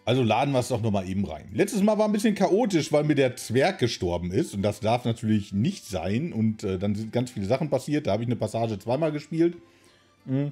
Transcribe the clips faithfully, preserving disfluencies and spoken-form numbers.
Also laden wir es doch nochmal eben rein. Letztes Mal war ein bisschen chaotisch, weil mir der Zwerg gestorben ist. Und das darf natürlich nicht sein. Und äh, dann sind ganz viele Sachen passiert. Da habe ich eine Passage zweimal gespielt. Mhm.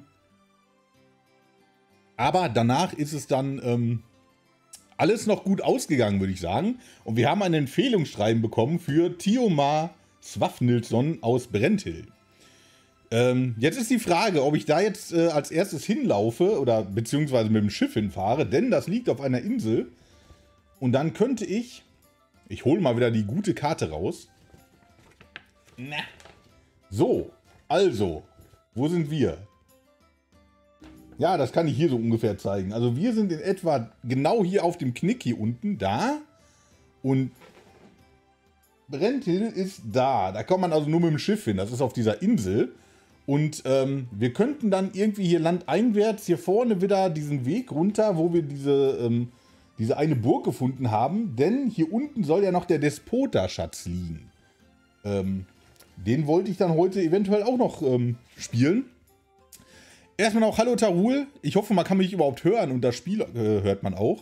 Aber danach ist es dann ähm, alles noch gut ausgegangen, würde ich sagen. Und wir haben ein Empfehlungsschreiben bekommen für Tiomar Swafnilsson aus Brenthild. Ähm, jetzt ist die Frage, ob ich da jetzt äh, als erstes hinlaufe oder beziehungsweise mit dem Schiff hinfahre, denn das liegt auf einer Insel. Und dann könnte ich, ich hole mal wieder die gute Karte raus. Na. So, also, wo sind wir? Ja, das kann ich hier so ungefähr zeigen. Also wir sind in etwa genau hier auf dem Knick hier unten, da. Und Brenthild ist da. Da kommt man also nur mit dem Schiff hin. Das ist auf dieser Insel. Und ähm, wir könnten dann irgendwie hier landeinwärts hier vorne wieder diesen Weg runter, wo wir diese, ähm, diese eine Burg gefunden haben. Denn hier unten soll ja noch der Despota-Schatz liegen. Ähm, den wollte ich dann heute eventuell auch noch ähm, spielen. Erstmal noch Hallo Tarul. Ich hoffe, man kann mich überhaupt hören und das Spiel äh, hört man auch.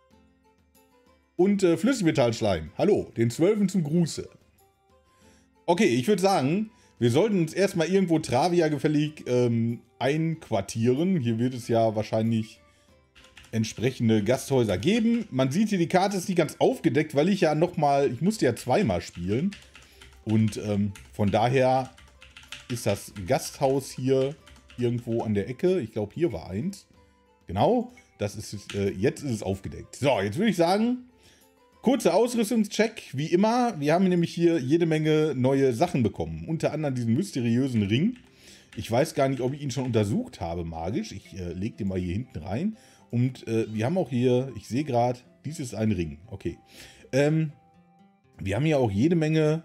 Und äh, Flüssigmetallschleim. Hallo, den Zwölfen zum Gruße. Okay, ich würde sagen, wir sollten uns erstmal irgendwo Travia gefällig ähm, einquartieren. Hier wird es ja wahrscheinlich entsprechende Gasthäuser geben. Man sieht hier, die Karte ist nicht ganz aufgedeckt, weil ich ja nochmal, ich musste ja zweimal spielen. Und ähm, von daher ist das Gasthaus hier irgendwo an der Ecke. Ich glaube, hier war eins. Genau, das ist, äh, jetzt ist es aufgedeckt. So, jetzt würde ich sagen, kurzer Ausrüstungscheck, wie immer. Wir haben nämlich hier jede Menge neue Sachen bekommen. Unter anderem diesen mysteriösen Ring. Ich weiß gar nicht, ob ich ihn schon untersucht habe, magisch. Ich äh, lege den mal hier hinten rein. Und äh, wir haben auch hier, ich sehe gerade, dies ist ein Ring. Okay. Ähm, wir haben hier auch jede Menge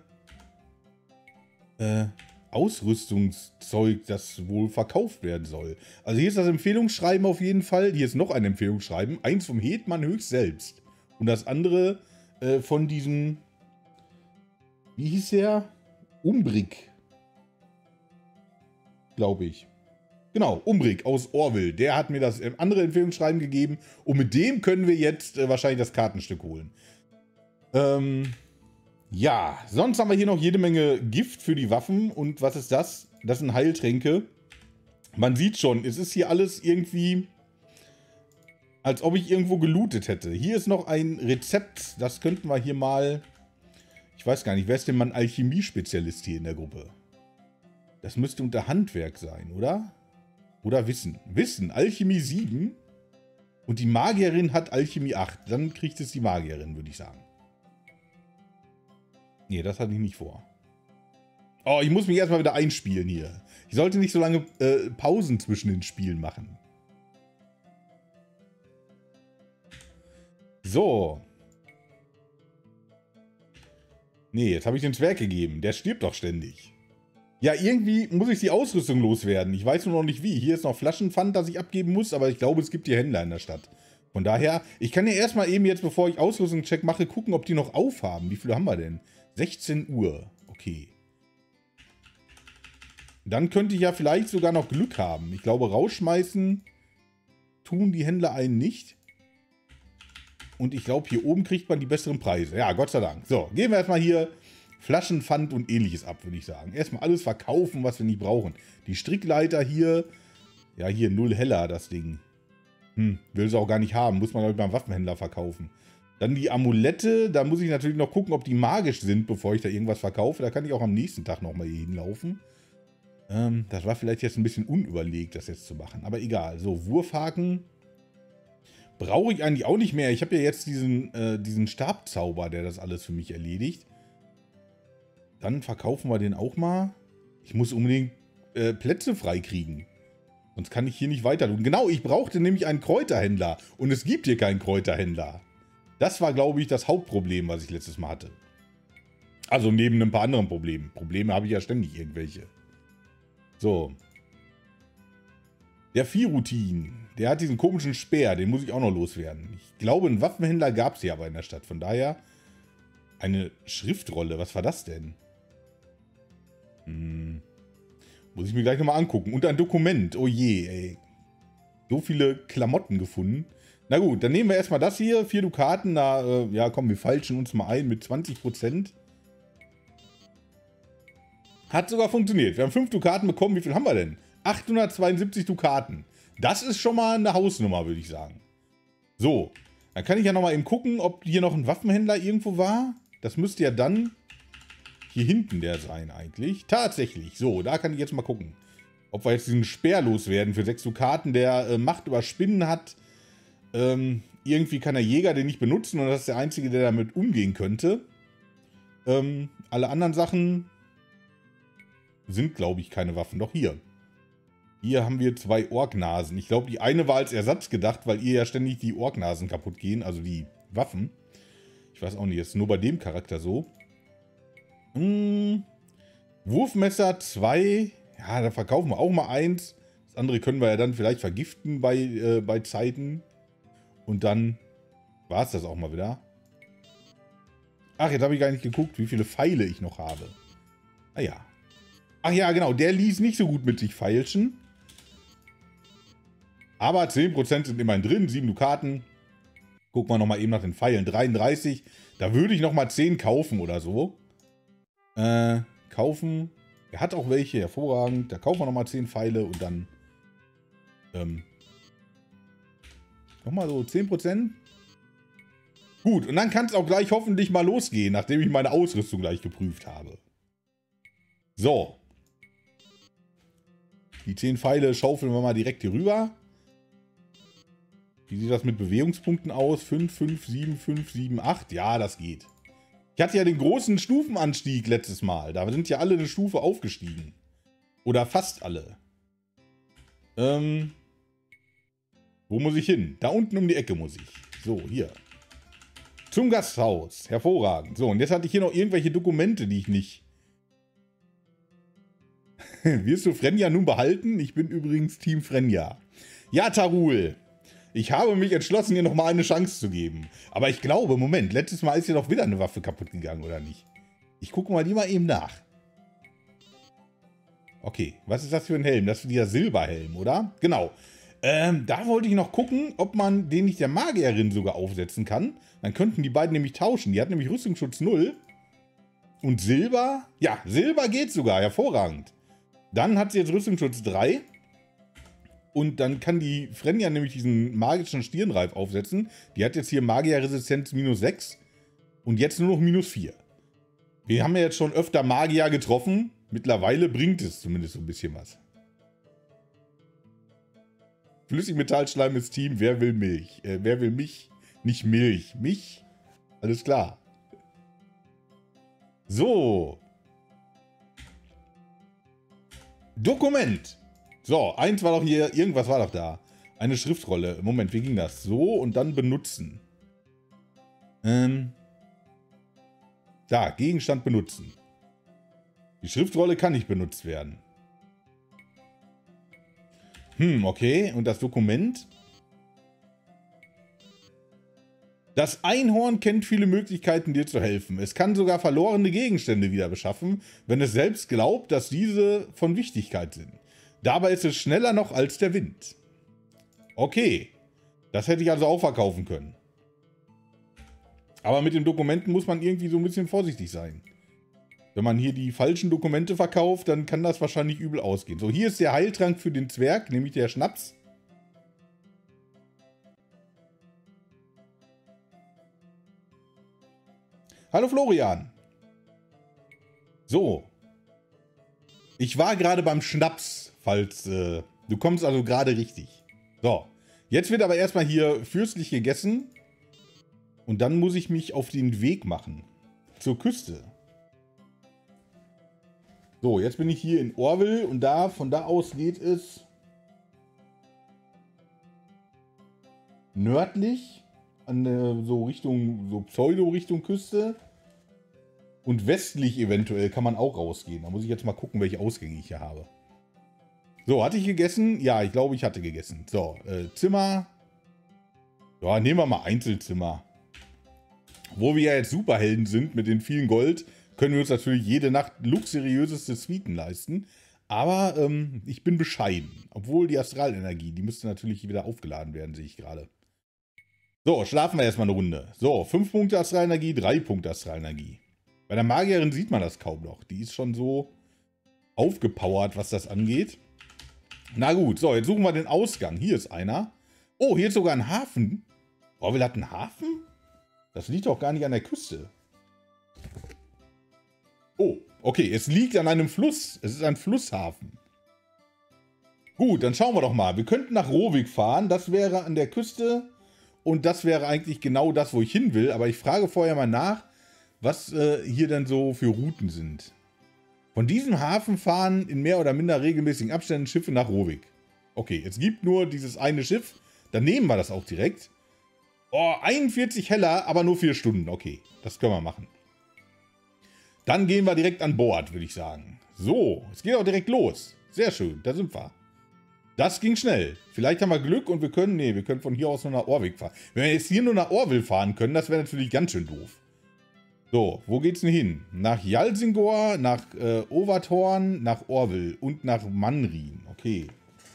äh, Ausrüstungszeug, das wohl verkauft werden soll. Also hier ist das Empfehlungsschreiben auf jeden Fall. Hier ist noch ein Empfehlungsschreiben. Eins vom Hetman höchst selbst. Und das andere äh, von diesem, wie hieß der? Umbrik. Glaube ich. Genau, Umbrik aus Orville. Der hat mir das andere Empfehlungsschreiben gegeben. Und mit dem können wir jetzt äh, wahrscheinlich das Kartenstück holen. Ähm, ja, sonst haben wir hier noch jede Menge Gift für die Waffen. Und was ist das? Das sind Heiltränke. Man sieht schon, es ist hier alles irgendwie, als ob ich irgendwo gelootet hätte. Hier ist noch ein Rezept. Das könnten wir hier mal, ich weiß gar nicht, wer ist denn mein Alchemie-Spezialist hier in der Gruppe? Das müsste unter Handwerk sein, oder? Oder Wissen. Wissen, Alchemie sieben. Und die Magierin hat Alchemie acht. Dann kriegt es die Magierin, würde ich sagen. Nee, das hatte ich nicht vor. Oh, ich muss mich erstmal wieder einspielen hier. Ich sollte nicht so lange äh, Pausen zwischen den Spielen machen. So. Nee, jetzt habe ich den Zwerg gegeben. Der stirbt doch ständig. Ja, irgendwie muss ich die Ausrüstung loswerden. Ich weiß nur noch nicht wie. Hier ist noch Flaschenpfand, das ich abgeben muss, aber ich glaube, es gibt hier Händler in der Stadt. Von daher, ich kann ja erstmal eben jetzt, bevor ich Ausrüstungscheck mache, gucken, ob die noch aufhaben. Wie viele haben wir denn? sechzehn Uhr. Okay. Dann könnte ich ja vielleicht sogar noch Glück haben. Ich glaube, rausschmeißen tun die Händler einen nicht. Und ich glaube, hier oben kriegt man die besseren Preise. Ja, Gott sei Dank. So, gehen wir erstmal hier Flaschenpfand und ähnliches ab, würde ich sagen. Erstmal alles verkaufen, was wir nicht brauchen. Die Strickleiter hier. Ja, hier null heller, das Ding. Hm, will sie auch gar nicht haben. Muss man halt beim Waffenhändler verkaufen. Dann die Amulette. Da muss ich natürlich noch gucken, ob die magisch sind, bevor ich da irgendwas verkaufe. Da kann ich auch am nächsten Tag nochmal hier hinlaufen. Ähm, das war vielleicht jetzt ein bisschen unüberlegt, das jetzt zu machen. Aber egal. So, Wurfhaken brauche ich eigentlich auch nicht mehr. Ich habe ja jetzt diesen, äh, diesen Stabzauber, der das alles für mich erledigt. Dann verkaufen wir den auch mal. Ich muss unbedingt äh, Plätze freikriegen. Sonst kann ich hier nicht weiter tun. Genau, ich brauchte nämlich einen Kräuterhändler. Und es gibt hier keinen Kräuterhändler. Das war, glaube ich, das Hauptproblem, was ich letztes Mal hatte. Also neben ein paar anderen Problemen. Probleme habe ich ja ständig irgendwelche. So. Der Firutin. Der hat diesen komischen Speer. Den muss ich auch noch loswerden. Ich glaube, einen Waffenhändler gab es hier aber in der Stadt. Von daher eine Schriftrolle. Was war das denn? Hm. Muss ich mir gleich nochmal angucken. Und ein Dokument. Oh je, ey. So viele Klamotten gefunden. Na gut, dann nehmen wir erstmal das hier. Vier Dukaten. Na, äh, ja, komm, wir falschen uns mal ein mit zwanzig Prozent. Hat sogar funktioniert. Wir haben fünf Dukaten bekommen. Wie viel haben wir denn? achthundertzweiundsiebzig Dukaten. Das ist schon mal eine Hausnummer, würde ich sagen. So, dann kann ich ja noch mal eben gucken, ob hier noch ein Waffenhändler irgendwo war. Das müsste ja dann hier hinten der sein eigentlich. Tatsächlich. So, da kann ich jetzt mal gucken, ob wir jetzt diesen Speer loswerden für sechs Dukaten, der äh, Macht über Spinnen hat. Ähm, irgendwie kann der Jäger den nicht benutzen und das ist der Einzige, der damit umgehen könnte. Ähm, alle anderen Sachen sind, glaube ich, keine Waffen. Doch hier. Hier haben wir zwei Orknasen. Ich glaube, die eine war als Ersatz gedacht, weil ihr ja ständig die Orknasen kaputt gehen, also die Waffen. Ich weiß auch nicht, ist nur bei dem Charakter so. Hm. Wurfmesser zwei. Ja, da verkaufen wir auch mal eins. Das andere können wir ja dann vielleicht vergiften bei, äh, bei Zeiten. Und dann war es das auch mal wieder. Ach, jetzt habe ich gar nicht geguckt, wie viele Pfeile ich noch habe. Ah ja. Ach ja, genau, der ließ nicht so gut mit sich feilschen. Aber zehn Prozent sind immerhin drin, sieben Dukaten. Gucken wir nochmal eben nach den Pfeilen. dreiunddreißig. Da würde ich nochmal zehn kaufen oder so. Äh, kaufen. Er hat auch welche, hervorragend. Da kaufen wir nochmal zehn Pfeile und dann ähm, nochmal so zehn Prozent. Gut, und dann kann es auch gleich hoffentlich mal losgehen, nachdem ich meine Ausrüstung gleich geprüft habe. So. Die zehn Pfeile schaufeln wir mal direkt hier rüber. Wie sieht das mit Bewegungspunkten aus? fünf, fünf, sieben, fünf, sieben, acht. Ja, das geht. Ich hatte ja den großen Stufenanstieg letztes Mal. Da sind ja alle eine Stufe aufgestiegen. Oder fast alle. Ähm. Wo muss ich hin? Da unten um die Ecke muss ich. So, hier. Zum Gasthaus. Hervorragend. So, und jetzt hatte ich hier noch irgendwelche Dokumente, die ich nicht... Wirst du Frenja nun behalten? Ich bin übrigens Team Frenja. Ja, Tarul. Ich habe mich entschlossen, ihr nochmal eine Chance zu geben. Aber ich glaube, Moment, letztes Mal ist hier doch wieder eine Waffe kaputt gegangen, oder nicht? Ich gucke mal die mal eben nach. Okay, was ist das für ein Helm? Das ist dieser Silberhelm, oder? Genau. Ähm, da wollte ich noch gucken, ob man den nicht der Magierin sogar aufsetzen kann. Dann könnten die beiden nämlich tauschen. Die hat nämlich Rüstungsschutz null. Und Silber? Ja, Silber geht sogar, hervorragend. Dann hat sie jetzt Rüstungsschutz drei. Und dann kann die Frenja nämlich diesen magischen Stirnreif aufsetzen. Die hat jetzt hier Magierresistenz minus sechs. Und jetzt nur noch minus vier. Wir haben ja jetzt schon öfter Magier getroffen. Mittlerweile bringt es zumindest so ein bisschen was. Flüssigmetallschleim ist Team. Wer will Milch? Äh, wer will mich? Nicht Milch. Mich? Alles klar. So. Dokument. So, eins war doch hier, irgendwas war doch da. Eine Schriftrolle. Moment, wie ging das? So und dann benutzen. Ähm. Da, Gegenstand benutzen. Die Schriftrolle kann nicht benutzt werden. Hm, okay. Und das Dokument? Das Einhorn kennt viele Möglichkeiten, dir zu helfen. Es kann sogar verlorene Gegenstände wieder beschaffen, wenn es selbst glaubt, dass diese von Wichtigkeit sind. Dabei ist es schneller noch als der Wind. Okay. Das hätte ich also auch verkaufen können. Aber mit den Dokumenten muss man irgendwie so ein bisschen vorsichtig sein. Wenn man hier die falschen Dokumente verkauft, dann kann das wahrscheinlich übel ausgehen. So, hier ist der Heiltrank für den Zwerg, nämlich der Schnaps. Hallo Florian. So. Ich war gerade beim Schnaps, falls... Äh, du kommst also gerade richtig. So. Jetzt wird aber erstmal hier fürstlich gegessen. Und dann muss ich mich auf den Weg machen. Zur Küste. So, jetzt bin ich hier in Orwell und da, von da aus geht es nördlich, an der, so Richtung, so Pseudo-Richtung Küste. Und westlich eventuell kann man auch rausgehen. Da muss ich jetzt mal gucken, welche Ausgänge ich hier habe. So, hatte ich gegessen? Ja, ich glaube, ich hatte gegessen. So, äh, Zimmer. Ja, nehmen wir mal Einzelzimmer. Wo wir ja jetzt Superhelden sind mit den vielen Gold, können wir uns natürlich jede Nacht luxuriöseste Suiten leisten. Aber ähm, ich bin bescheiden. Obwohl die Astralenergie, die müsste natürlich wieder aufgeladen werden, sehe ich gerade. So, schlafen wir erstmal eine Runde. So, fünf Punkte Astralenergie, drei Punkte Astralenergie. Bei der Magierin sieht man das kaum noch. Die ist schon so aufgepowert, was das angeht. Na gut, so, jetzt suchen wir den Ausgang. Hier ist einer. Oh, hier ist sogar ein Hafen. Orville hat einen Hafen? Das liegt doch gar nicht an der Küste. Oh, okay, es liegt an einem Fluss. Es ist ein Flusshafen. Gut, dann schauen wir doch mal. Wir könnten nach Rovik fahren. Das wäre an der Küste. Und das wäre eigentlich genau das, wo ich hin will. Aber ich frage vorher mal nach, was äh, hier denn so für Routen sind. Von diesem Hafen fahren in mehr oder minder regelmäßigen Abständen Schiffe nach Rovik. Okay, es gibt nur dieses eine Schiff. Dann nehmen wir das auch direkt. Oh, einundvierzig Heller, aber nur vier Stunden. Okay, das können wir machen. Dann gehen wir direkt an Bord, würde ich sagen. So, es geht auch direkt los. Sehr schön, da sind wir. Das ging schnell. Vielleicht haben wir Glück und wir können, nee, wir können von hier aus nur nach Orvik fahren. Wenn wir jetzt hier nur nach Orville fahren können, das wäre natürlich ganz schön doof. So, wo geht's denn hin? Nach Jalsingor, nach äh, Overthorn, nach Orville und nach Manrin. Okay.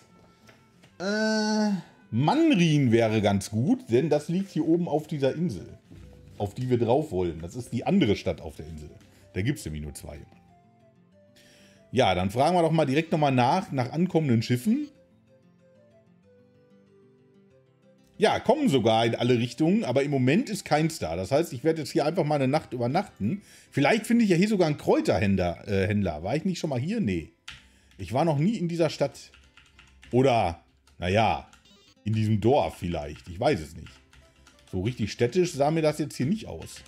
Äh, Manrin wäre ganz gut, denn das liegt hier oben auf dieser Insel, auf die wir drauf wollen. Das ist die andere Stadt auf der Insel. Da gibt es nämlich nur zwei. Ja, dann fragen wir doch mal direkt nochmal nach, nach ankommenden Schiffen. Ja, kommen sogar in alle Richtungen, aber im Moment ist keins da. Das heißt, ich werde jetzt hier einfach mal eine Nacht übernachten. Vielleicht finde ich ja hier sogar einen Kräuterhändler. Äh, Händler. War ich nicht schon mal hier? Nee. Ich war noch nie in dieser Stadt. Oder, naja, in diesem Dorf vielleicht. Ich weiß es nicht. So richtig städtisch sah mir das jetzt hier nicht aus.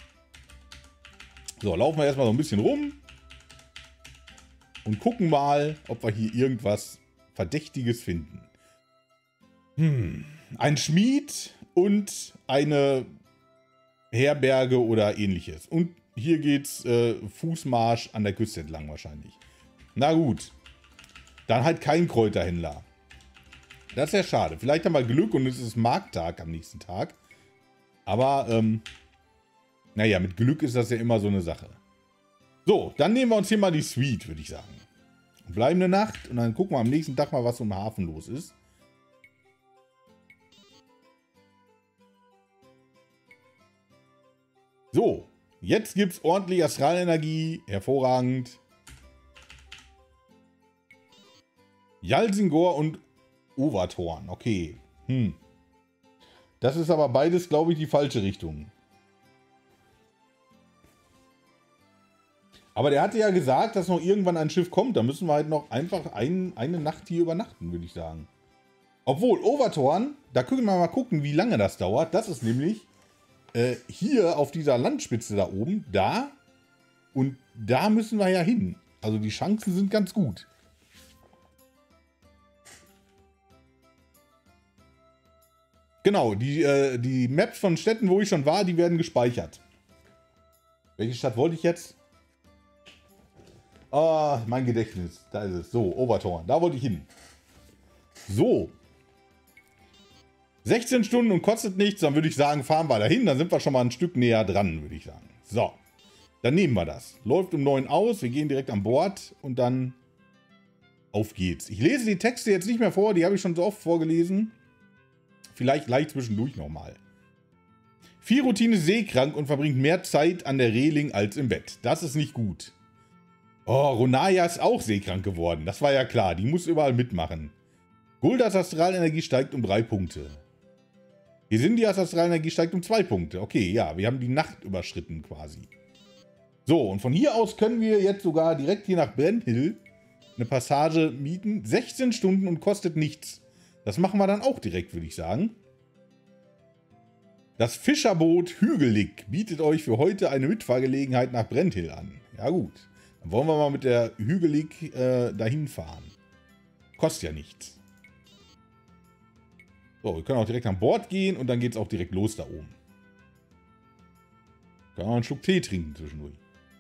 So, laufen wir erstmal so ein bisschen rum. Und gucken mal, ob wir hier irgendwas Verdächtiges finden. Hm... Ein Schmied und eine Herberge oder ähnliches. Und hier geht's äh, Fußmarsch an der Küste entlang wahrscheinlich. Na gut. Dann halt kein Kräuterhändler. Das ist ja schade. Vielleicht haben wir Glück und es ist Markttag am nächsten Tag. Aber, ähm, naja, mit Glück ist das ja immer so eine Sache. So, dann nehmen wir uns hier mal die Suite, würde ich sagen. Bleiben eine Nacht und dann gucken wir am nächsten Tag mal, was so im Hafen los ist. So, jetzt gibt es ordentlich Astralenergie. Hervorragend. Jalsingor und Overthorn. Okay. Hm. Das ist aber beides, glaube ich, die falsche Richtung. Aber der hatte ja gesagt, dass noch irgendwann ein Schiff kommt. Da müssen wir halt noch einfach ein, eine Nacht hier übernachten, würde ich sagen. Obwohl, Overthorn, da können wir mal gucken, wie lange das dauert. Das ist nämlich Äh, hier auf dieser Landspitze da oben, da und da müssen wir ja hin. Also die Chancen sind ganz gut. Genau, die, äh, die Maps von Städten, wo ich schon war, die werden gespeichert. Welche Stadt wollte ich jetzt? Ah, mein Gedächtnis. Da ist es. So, Overthorn. Da wollte ich hin. So. sechzehn Stunden und kostet nichts, dann würde ich sagen, fahren wir dahin, dann sind wir schon mal ein Stück näher dran, würde ich sagen. So, dann nehmen wir das. Läuft um neun aus, wir gehen direkt an Bord und dann auf geht's. Ich lese die Texte jetzt nicht mehr vor, die habe ich schon so oft vorgelesen. Vielleicht gleich zwischendurch nochmal. Firutine ist seekrank und verbringt mehr Zeit an der Reling als im Bett. Das ist nicht gut. Oh, Ronaya ist auch seekrank geworden, das war ja klar, die muss überall mitmachen. Guldas Astralenergie steigt um drei Punkte. Gesindias Astralenergie steigt um zwei Punkte. Okay, ja, wir haben die Nacht überschritten quasi. So, und von hier aus können wir jetzt sogar direkt hier nach Brennhill eine Passage mieten. sechzehn Stunden und kostet nichts. Das machen wir dann auch direkt, würde ich sagen. Das Fischerboot Hügelig bietet euch für heute eine Mitfahrgelegenheit nach Brennhill an. Ja gut, dann wollen wir mal mit der Hügelig äh, dahin fahren. Kostet ja nichts. So, wir können auch direkt an Bord gehen und dann geht es auch direkt los da oben. Können wir einen Schluck Tee trinken zwischendurch.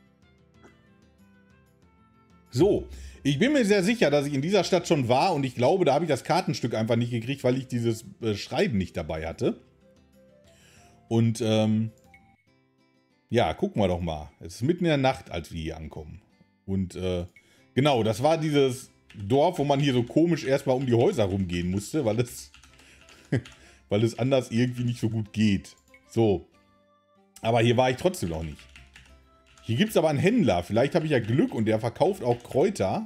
So, ich bin mir sehr sicher, dass ich in dieser Stadt schon war und ich glaube, da habe ich das Kartenstück einfach nicht gekriegt, weil ich dieses äh, Schreiben nicht dabei hatte. Und, ähm, ja, gucken wir doch mal. Es ist mitten in der Nacht, als wir hier ankommen. Und, äh, genau, das war dieses Dorf, wo man hier so komisch erstmal um die Häuser rumgehen musste, weil es... weil es anders irgendwie nicht so gut geht. So. Aber hier war ich trotzdem noch nicht. Hier gibt es aber einen Händler. Vielleicht habe ich ja Glück und der verkauft auch Kräuter.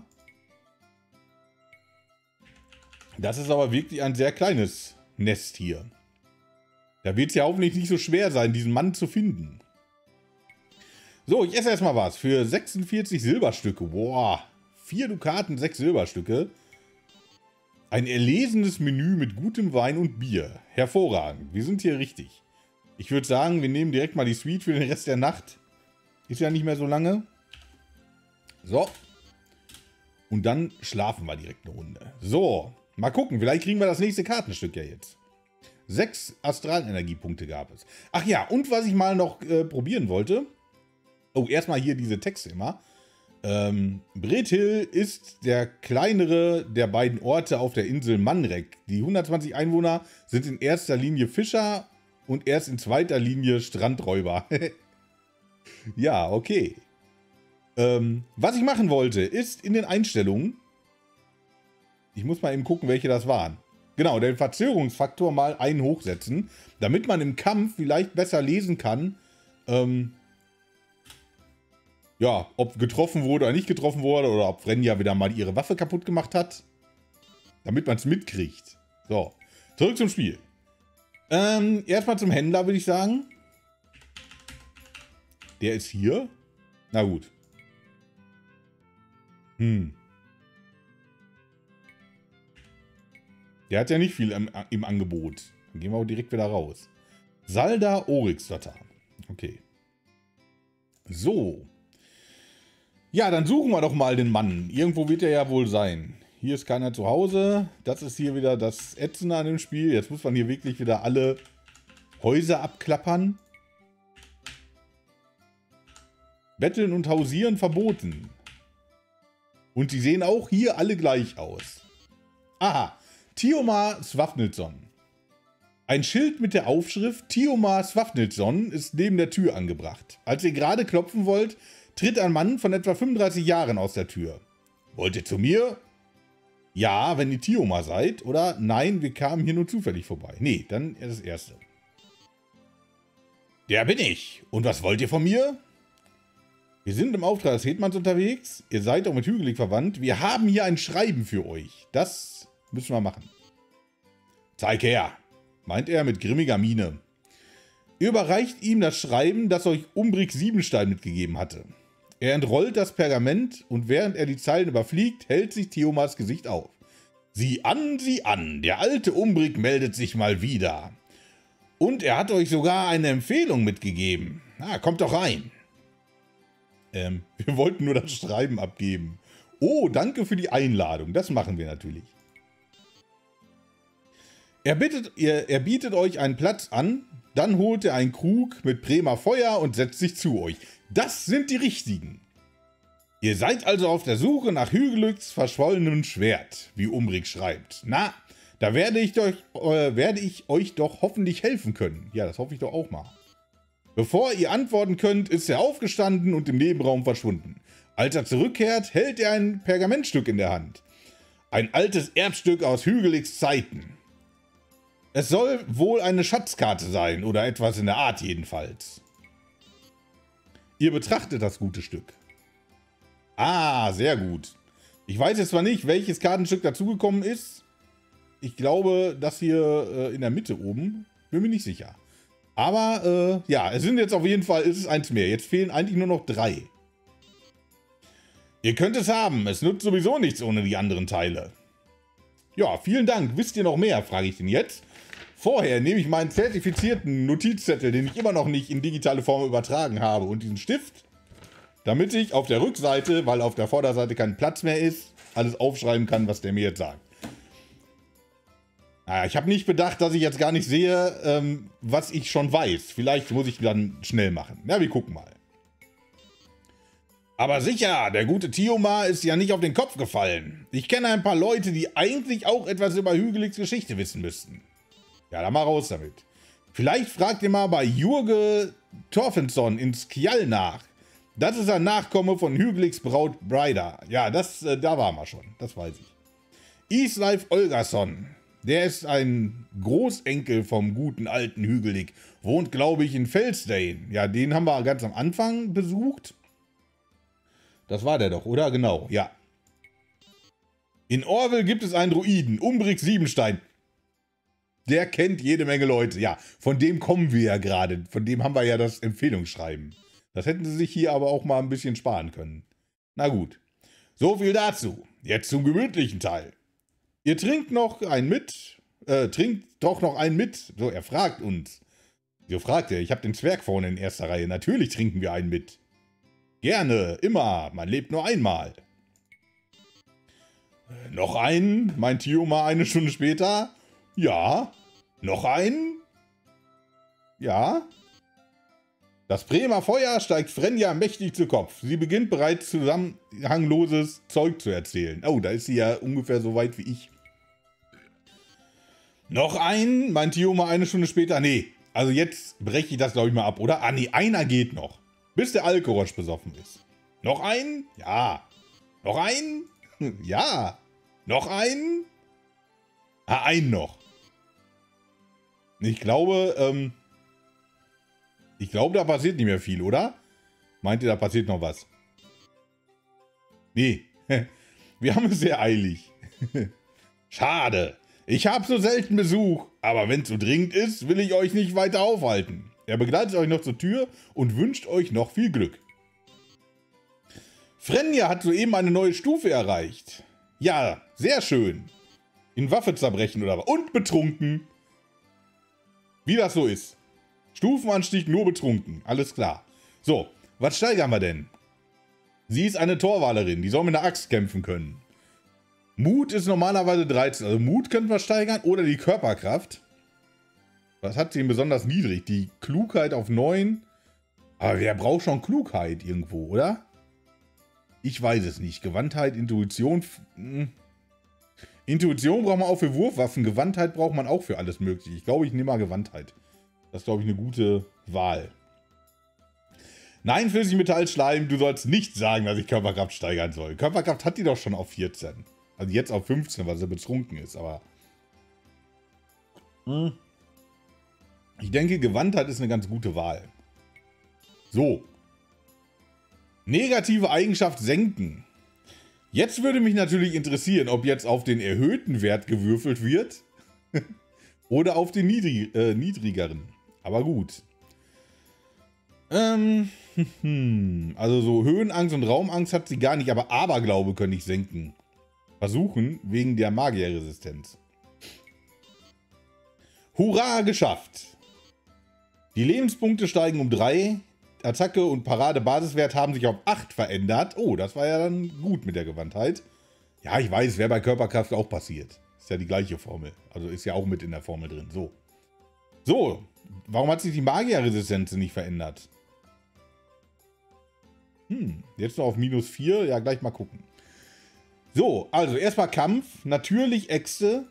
Das ist aber wirklich ein sehr kleines Nest hier. Da wird es ja hoffentlich nicht so schwer sein, diesen Mann zu finden. So, ich esse erstmal was. Für sechsundvierzig Silberstücke. Boah. Vier Dukaten, sechs Silberstücke. Ein erlesenes Menü mit gutem Wein und Bier. Hervorragend. Wir sind hier richtig. Ich würde sagen, wir nehmen direkt mal die Suite für den Rest der Nacht. Ist ja nicht mehr so lange. So. Und dann schlafen wir direkt eine Runde. So. Mal gucken. Vielleicht kriegen wir das nächste Kartenstück ja jetzt. Sechs Astralenergiepunkte gab es. Ach ja, und was ich mal noch äh, probieren wollte. Oh, erstmal hier diese Texte immer. Ähm, Brethil ist der kleinere der beiden Orte auf der Insel Manrek. Die hundertzwanzig Einwohner sind in erster Linie Fischer und erst in zweiter Linie Strandräuber. Ja, okay. Ähm, was ich machen wollte, ist in den Einstellungen, ich muss mal eben gucken, welche das waren. Genau, den Verzögerungsfaktor mal einen hochsetzen, damit man im Kampf vielleicht besser lesen kann, ähm, ja, ob getroffen wurde oder nicht getroffen wurde oder ob Frenja wieder mal ihre Waffe kaputt gemacht hat. Damit man es mitkriegt. So, zurück zum Spiel. Ähm, erstmal zum Händler, würde ich sagen. Der ist hier. Na gut. Hm. Der hat ja nicht viel im, im Angebot. Dann gehen wir auch direkt wieder raus. Salda Oryxdotter. Okay. So. Ja, dann suchen wir doch mal den Mann. Irgendwo wird er ja wohl sein. Hier ist keiner zu Hause. Das ist hier wieder das Ätzende an dem Spiel. Jetzt muss man hier wirklich wieder alle Häuser abklappern. Betteln und Hausieren verboten. Und sie sehen auch hier alle gleich aus. Aha. Tiomar Swafnilsson. Ein Schild mit der Aufschrift Tiomar Swafnilsson ist neben der Tür angebracht. Als ihr gerade klopfen wollt, tritt ein Mann von etwa fünfunddreißig Jahren aus der Tür. Wollt ihr zu mir? Ja, wenn ihr Tiomar seid. Oder nein, wir kamen hier nur zufällig vorbei. Nee, dann das Erste. Der bin ich. Und was wollt ihr von mir? Wir sind im Auftrag des Hetmans unterwegs. Ihr seid auch mit Hügelig verwandt. Wir haben hier ein Schreiben für euch. Das müssen wir machen. Zeig her, meint er mit grimmiger Miene. Ihr überreicht ihm das Schreiben, das euch Umbrik Siebenstein mitgegeben hatte. Er entrollt das Pergament und während er die Zeilen überfliegt, hält sich Tiomars Gesicht auf. Sieh an, sieh an, der alte Umbrik meldet sich mal wieder. Und er hat euch sogar eine Empfehlung mitgegeben. Na, kommt doch rein. Ähm, wir wollten nur das Schreiben abgeben. Oh, danke für die Einladung. Das machen wir natürlich. Er, bittet, er, er bietet euch einen Platz an, dann holt er einen Krug mit Bremer Feuer und setzt sich zu euch. Das sind die Richtigen. Ihr seid also auf der Suche nach Hügeligs verschollenem Schwert, wie Umbrik schreibt. Na, da werde ich, euch, äh, werde ich euch doch hoffentlich helfen können. Ja, das hoffe ich doch auch mal. Bevor ihr antworten könnt, ist er aufgestanden und im Nebenraum verschwunden. Als er zurückkehrt, hält er ein Pergamentstück in der Hand. Ein altes Erbstück aus Hügeligs Zeiten. Es soll wohl eine Schatzkarte sein, oder etwas in der Art jedenfalls. Ihr betrachtet das gute Stück. Ah, sehr gut. Ich weiß jetzt zwar nicht, welches Kartenstück dazugekommen ist. Ich glaube, das hier äh, in der Mitte oben. Bin mir nicht sicher. Aber, äh, ja, es sind jetzt auf jeden Fall, es ist eins mehr. Jetzt fehlen eigentlich nur noch drei. Ihr könnt es haben. Es nutzt sowieso nichts ohne die anderen Teile. Ja, vielen Dank. Wisst ihr noch mehr, frage ich den jetzt. Vorher nehme ich meinen zertifizierten Notizzettel, den ich immer noch nicht in digitale Form übertragen habe, und diesen Stift, damit ich auf der Rückseite, weil auf der Vorderseite kein Platz mehr ist, alles aufschreiben kann, was der mir jetzt sagt. Ah, ich habe nicht bedacht, dass ich jetzt gar nicht sehe, ähm, was ich schon weiß. Vielleicht muss ich dann schnell machen. Ja, wir gucken mal. Aber sicher, der gute Tiomar ist ja nicht auf den Kopf gefallen. Ich kenne ein paar Leute, die eigentlich auch etwas über Hügeligs Geschichte wissen müssten. Ja, dann mal raus damit. Vielleicht fragt ihr mal bei Jurge Torfensson in Skjall nach. Das ist ein Nachkomme von Hügeligs Braut Bryda. Ja, das, äh, da waren wir schon. Das weiß ich. Isleif Olgason. Der ist ein Großenkel vom guten alten Hügelig. Wohnt, glaube ich, in Felsdane. Ja, den haben wir ganz am Anfang besucht. Das war der doch, oder? Genau, ja. In Orwell gibt es einen Druiden, Umbrix Siebenstein. Der kennt jede Menge Leute. Ja, von dem kommen wir ja gerade. Von dem haben wir ja das Empfehlungsschreiben. Das hätten sie sich hier aber auch mal ein bisschen sparen können. Na gut. So viel dazu. Jetzt zum gemütlichen Teil. Ihr trinkt noch einen mit. Äh, trinkt doch noch einen mit. So, er fragt uns. So fragt er, ich habe den Zwerg vorne in erster Reihe. Natürlich trinken wir einen mit. Gerne, immer. Man lebt nur einmal. Äh, noch einen? Meint Tio mal eine Stunde später. Ja. Noch einen? Ja. Das Bremer Feuer steigt Frenja mächtig zu Kopf. Sie beginnt bereits zusammenhangloses Zeug zu erzählen. Oh, da ist sie ja ungefähr so weit wie ich. Noch einen? Meint Tio mal eine Stunde später. Nee, also jetzt breche ich das, glaube ich, mal ab, oder? Ah, nee, einer geht noch. Bis der Alkorosch besoffen ist. Noch einen? Ja. Noch einen? Ja. Noch einen? Ah, einen noch. Ich glaube, ähm... Ich glaube, da passiert nicht mehr viel, oder? Meint ihr, da passiert noch was? Nee. Wir haben es sehr eilig. Schade. Ich habe so selten Besuch. Aber wenn es so dringend ist, will ich euch nicht weiter aufhalten. Er begleitet euch noch zur Tür und wünscht euch noch viel Glück. Frenja hat soeben eine neue Stufe erreicht. Ja, sehr schön. In Waffe zerbrechen oder was? Und betrunken. Wie das so ist. Stufenanstieg nur betrunken. Alles klar. So, was steigern wir denn? Sie ist eine Torwalerin. Die soll mit einer Axt kämpfen können. Mut ist normalerweise dreizehn. Also Mut könnten wir steigern. Oder die Körperkraft. Was hat sie denn besonders niedrig? Die Klugheit auf neun. Aber wer braucht schon Klugheit irgendwo, oder? Ich weiß es nicht. Gewandtheit, Intuition. Hm. Intuition braucht man auch für Wurfwaffen. Gewandtheit braucht man auch für alles Mögliche. Ich glaube, ich nehme mal Gewandtheit. Das ist, glaube ich, eine gute Wahl. Nein, Flüssigmetallschleim, du sollst nicht sagen, dass ich Körperkraft steigern soll. Körperkraft hat die doch schon auf vierzehn. Also jetzt auf fünfzehn, weil sie betrunken ist, aber... Hm. Ich denke, Gewandtheit ist eine ganz gute Wahl. So. Negative Eigenschaft senken. Jetzt würde mich natürlich interessieren, ob jetzt auf den erhöhten Wert gewürfelt wird oder auf den niedrig, äh, niedrigeren. Aber gut. Ähm, also so Höhenangst und Raumangst hat sie gar nicht, aber Aberglaube könnte ich senken. Versuchen, wegen der Magierresistenz. Hurra, geschafft! Die Lebenspunkte steigen um drei. Attacke und Parade-Basiswert haben sich auf acht verändert. Oh, das war ja dann gut mit der Gewandtheit. Ja, ich weiß, wäre bei Körperkraft auch passiert. Ist ja die gleiche Formel. Also ist ja auch mit in der Formel drin. So. So. Warum hat sich die Magierresistenz nicht verändert? Hm, jetzt noch auf minus vier. Ja, gleich mal gucken. So, also erstmal Kampf. Natürlich Äxte.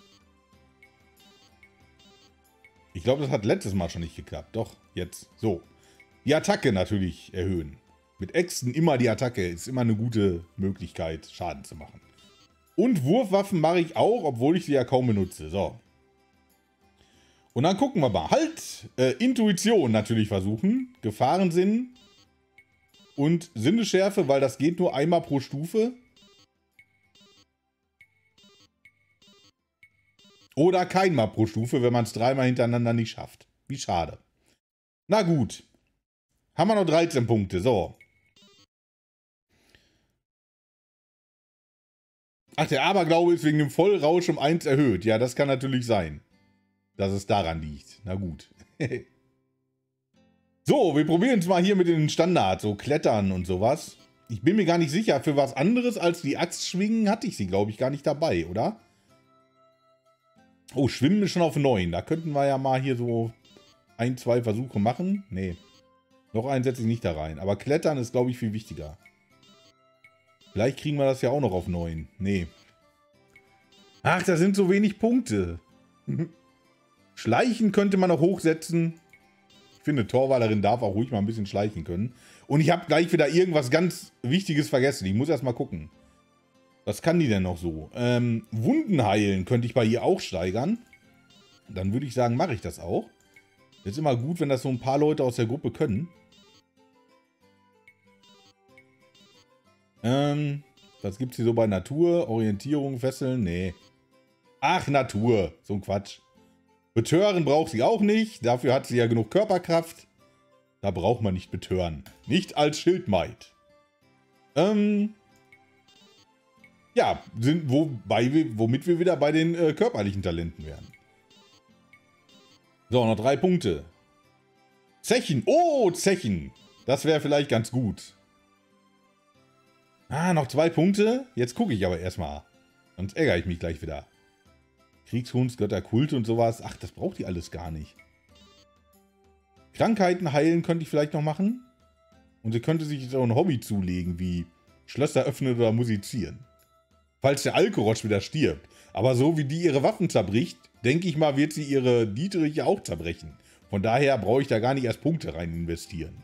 Ich glaube, das hat letztes Mal schon nicht geklappt. Doch, jetzt. So. Die Attacke natürlich erhöhen. Mit Äxten immer die Attacke. Ist immer eine gute Möglichkeit, Schaden zu machen. Und Wurfwaffen mache ich auch, obwohl ich sie ja kaum benutze. So. Und dann gucken wir mal. Halt! Äh, Intuition natürlich versuchen. Gefahrensinn. Und Sinneschärfe, weil das geht nur einmal pro Stufe. Oder keinmal pro Stufe, wenn man es dreimal hintereinander nicht schafft. Wie schade. Na gut. Haben wir noch dreizehn Punkte. So. Ach, der Aberglaube ist wegen dem Vollrausch um eins erhöht. Ja, das kann natürlich sein, dass es daran liegt. Na gut. So, wir probieren es mal hier mit den Standards. So Klettern und sowas. Ich bin mir gar nicht sicher. Für was anderes als die Axt schwingen hatte ich sie, glaube ich, gar nicht dabei, oder? Oh, Schwimmen ist schon auf neun. Da könnten wir ja mal hier so ein, zwei Versuche machen. Nee. Noch einen setze ich nicht da rein. Aber Klettern ist, glaube ich, viel wichtiger. Vielleicht kriegen wir das ja auch noch auf neun. Nee. Ach, da sind so wenig Punkte. Schleichen könnte man noch hochsetzen. Ich finde, Torwalerin darf auch ruhig mal ein bisschen schleichen können. Und ich habe gleich wieder irgendwas ganz Wichtiges vergessen. Ich muss erst mal gucken. Was kann die denn noch so? Ähm, Wunden heilen könnte ich bei ihr auch steigern. Dann würde ich sagen, mache ich das auch. Ist immer gut, wenn das so ein paar Leute aus der Gruppe können. Ähm, was gibt es hier so bei Natur? Orientierung, Fesseln? Nee. Ach, Natur. So ein Quatsch. Betören braucht sie auch nicht. Dafür hat sie ja genug Körperkraft. Da braucht man nicht betören. Nicht als Schildmaid. Ähm... Ja, sind, wobei wir, womit wir wieder bei den äh, körperlichen Talenten wären. So, noch drei Punkte. Zechen. Oh, Zechen. Das wäre vielleicht ganz gut. Ah, noch zwei Punkte. Jetzt gucke ich aber erstmal. Sonst ärgere ich mich gleich wieder. Kriegshunds, Götterkult und sowas. Ach, das braucht die alles gar nicht. Krankheiten heilen könnte ich vielleicht noch machen. Und sie könnte sich so ein Hobby zulegen, wie Schlösser öffnen oder musizieren. Falls der Alkorosch wieder stirbt. Aber so wie die ihre Waffen zerbricht, denke ich mal, wird sie ihre Dietriche auch zerbrechen. Von daher brauche ich da gar nicht erst Punkte rein investieren.